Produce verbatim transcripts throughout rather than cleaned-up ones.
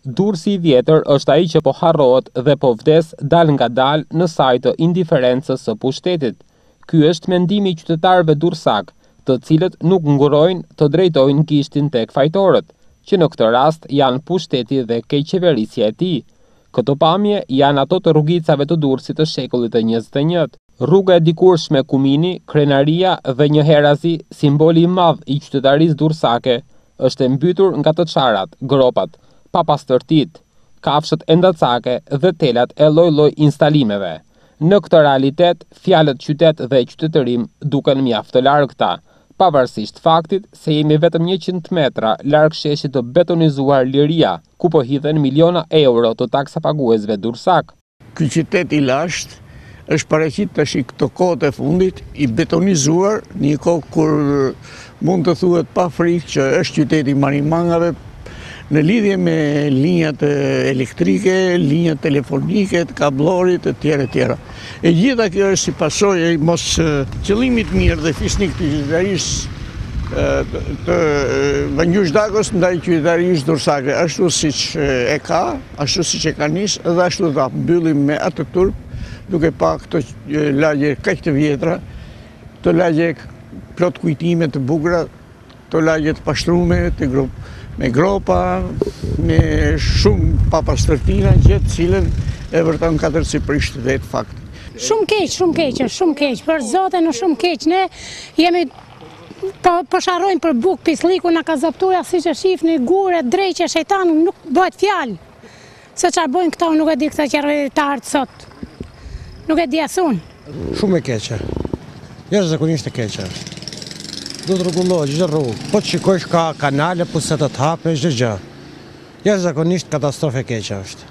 Durrësi i vjetër është ai që po harrohet dhe po vdes dal nga dal në saj të indiferencës së pushtetit. Ky është mendimi i qytetarëve durrësak, të cilët nuk ngurojnë të drejtojnë gishtin tek fajtorët, që në këtë rast janë pushteti dhe keqeverisja e tij. Këto pamje janë ato të rrugicave të Durrësit të shekullit të njëzet e njëjtë. Rruga e dikurshme Kumini, krenaria dhe një herazi, simboli i madh i qytetarisë durrësake, është e mbytur nga të çarat, gropat, papastërtitë, kafshët endacake dhe telat e lloj-lloj instalimeve. Në këtë realitet, fjalët qytet dhe qytetërim duken mjaft të largëta, pavarësisht faktit se jemi vetëm njëqind metra larg sheshit të betonizuar Liria, ku po hidhen miliona euro të taksa paguesve durrësak. Ky qytet i lashtë është paraqit tash këto kohët e fundit i betonizuar, një kohë kur mund të thuhet pa frikë që është qyteti Marimangave në lidhje me linjat elektrike, linjat telefonike, të kablorit e tjera e tjera. E gjitha kjo është si pasojë e mos qëllimit mirë dhe fisnik të qytetarisë të vëngjushdakos ndaj qytetarisë durrësake, ashtu siç e ka, ashtu siç e ka nisë dhe ashtu ta mbyllim me atë turp, duke pa këto lagje kaq të vjetra, këto lagje plot kujtime të bukura, këto lagje të pashtrume, të grup, me gropa, me shumë papastërtina, gjë të cilën e vërtan katër si prisht vetë fakt. Shumë keq, shumë keq, shumë keq, për zotin në shumë keq, ne jemi po sharrojmë për buk, pisliku na ka zaptuar siç e shihni, gure, dreqe, shejtan, nuk bëhet fjalë. Se çfarë bojnë këta, nuk e di këta qerrëtarët sot. Nuk e di asun. Shumë e keqe. Jashtëzakonisht e keqe. Do të rregullohet çdo rrugë. Po të shikosh ka kanale, po se të të hape çdo gjë. Jashtëzakonisht katastrofë e keqe është.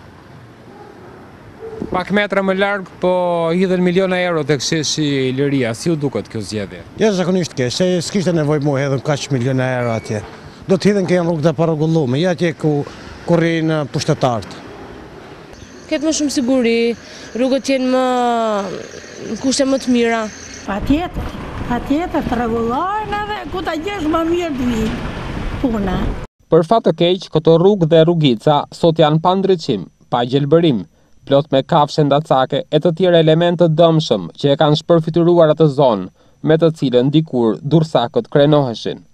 Pak metra më larg, po hidhen miliona euro tek sheshi Liria. Si u duket kjo zgjedhje? Jashtëzakonisht keq, se s'kishte nevojë më hedhën kaq miliona euro atje. Do të hidhen këto rrugë të parregulluara, ja atje ku ku rrin pushtetarët. Ketë më shumë siguri, rrugët jenë më në kushte më të mira. Patjetër, patjetër të rregullohen edhe ku ta gjesh më mirë të vi puna. Për fat të keq, këto rrugë dhe rrugica sot janë pa ndriçim, pa gjelbërim, plot me kafshë ndacake e të tjerë elementë të dëmshëm që e kanë shpërfituar atë zonë, me të cilën dikur durrësakët krenoheshin.